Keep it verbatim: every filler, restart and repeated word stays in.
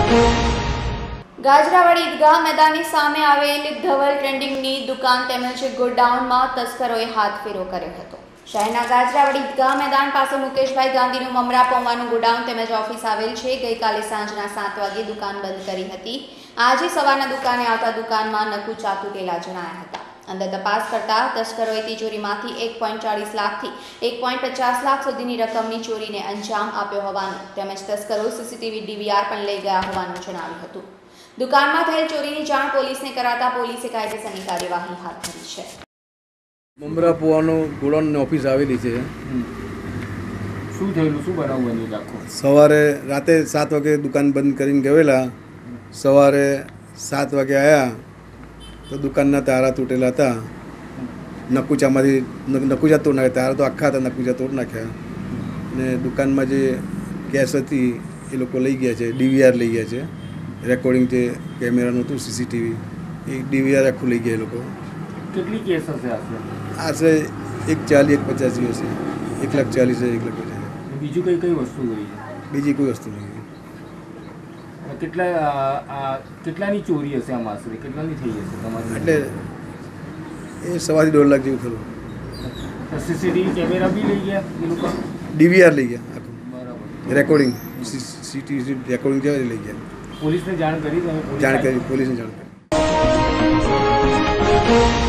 ગાજરાવાડી ઈદગાહ મેદાનની સામે આવેલ ધવલ ટ્રેડિંગની દુકાન તેમજ ગોડાઉનમાં તસ્કરોએ હાથફેરો કર્યો હતો। શહેરના ગાજરાવાડી ઈદગાહ મેદાન પાસે મુકેશભાઈ ગાંધીનું મમરા પૌવાનું ગોડાઉન તેમજ ઓફિસ આવેલ છે। ગઈકાલે સાંજના સાત વાગે દુકાન બંધ કરી હતી। આજે સવારના દુકાને આવતા દુકાનમાં નકુ ચાતુ ટેલા જણાયા હતા। અંદર તપાસ કરતા તસ્કરોએ તિજોરીમાંથી એક પોઈન્ટ ચાલીસ લાખથી એક પોઈન્ટ પચાસ લાખ સુધીની રકમની ચોરીને અંજામ આપ્યો હોવાનું તેમજ તસ્કરો સીસીટીવી ડીવીઆર પણ લઈ ગયા હોવાનું જણાવ્યું હતું। દુકાનમાં થયેલ ચોરીની જાણ પોલીસને કરાતા પોલીસે કાયદેસરની કાર્યવાહી હાથ ધરી છે। મમરા પૌવાનું ગોડાઉન ઓફિસ આવેલી છે। શું થયેલું, શું બનાવ બન્યું આખો? સવારે રાતે સાત વાગે દુકાન બંધ કરીને ગયેલા, સવારે સાત વાગે આવ્યા તો દુકાનના તારા તૂટેલા હતા। નકુચામાંથી નકુચા તોડ નાખ્યા, તારા તો આખા હતા, નકુચા તોડ નાખ્યા ને દુકાનમાં જે કેશ હતી એ લોકો લઈ ગયા છે, ડીવીઆર લઈ ગયા છે, રેકોર્ડિંગ છે, કેમેરાનું હતું, સીસીટીવી એ ડીવીઆર આખું લઈ ગયા એ લોકો। કેટલી કેસ હશે આશરે? આશરે એક ચાલીસ એક પચાસી હશે, એક લાખ ચાલીસ એક લાખ પચાસ। બીજું કઈ કઈ વસ્તુ ગઈ છે? બીજી કોઈ વસ્તુ નહીં। કેટલા કેટલાની ચોરી હશે આમ આશરે? કેટલાની થઈ હશે તમારી? એટલે એ સવાથી દોઢ લાખ જેવું ખરું। સીસીટીવી કેમેરા બી લઈ ગયા એ લોકો? ડીવીઆર લઈ ગયા આખું, બરાબર, રેકોર્ડિંગ સીસીટીવી રેકોર્ડિંગ છે લઈ ગયા। પોલીસને જાણ કરી? જાણ કરી, પોલીસને જાણ કરી।